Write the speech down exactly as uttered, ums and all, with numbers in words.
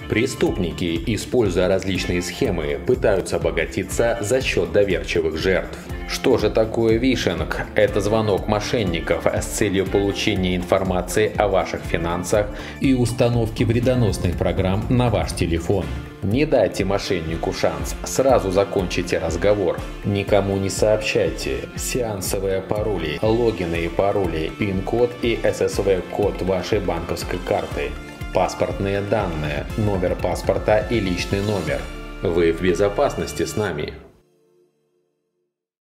Преступники, используя различные схемы, пытаются обогатиться за счет доверчивых жертв. Что же такое вишинг? Это звонок мошенников с целью получения информации о ваших финансах и установки вредоносных программ на ваш телефон. Не дайте мошеннику шанс, сразу закончите разговор. Никому не сообщайте сеансовые пароли, логины и пароли, пин-код и эс эс ви-код вашей банковской карты, паспортные данные, номер паспорта и личный номер. Вы в безопасности с нами.